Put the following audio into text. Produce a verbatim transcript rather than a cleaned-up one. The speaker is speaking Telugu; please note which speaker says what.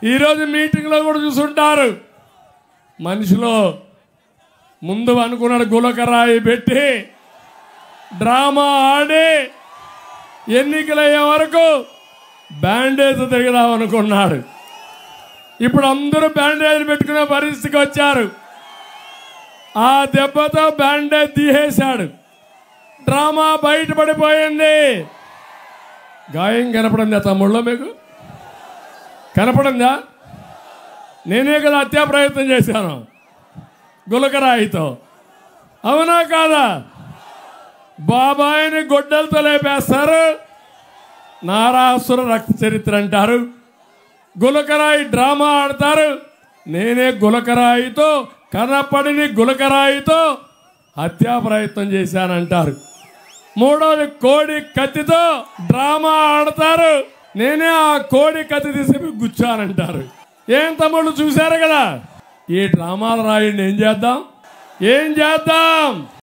Speaker 1: ఈరోజు మీటింగ్లో కూడా చూసుంటారు. మనిషిలో ముందు అనుకున్నాడు గులకరాయి పెట్టి డ్రామా ఆడి ఎన్నికలయ్యే వరకు బ్యాండేజ్ తిరగదాం అనుకున్నాడు. ఇప్పుడు అందరూ బ్యాండేజ్ పెట్టుకునే పరిస్థితికి వచ్చారు. ఆ దెబ్బతో బ్యాండేజ్ తీసేశాడు. డ్రామా బయటపడిపోయింది. గాయం కనపడిందా తమ్ముళ్ళో? మీకు కనపడిందా? నేనే కదా హత్యా ప్రయత్నం చేశాను గులకరాయితో, అవునా కాదా? బాబాయిని గొడ్డలతో లేపేస్తారు, నారాసుర రక్త చరిత్ర అంటారు. గులకరాయి డ్రామా ఆడతారు. నేనే గులకరాయితో కనపడిని గులకరాయితో హత్యా ప్రయత్నం చేశానంటారు. మూడోది కోడి కత్తితో డ్రామా ఆడతారు. నేనే ఆ కోడి కత్తి తీసి గుచ్చానంటారు. ఏం తమ్ముళ్ళు చూశారు కదా? ఈ డ్రామాల రాయుడిని ఏం చేద్దాం? ఏం చేద్దాం?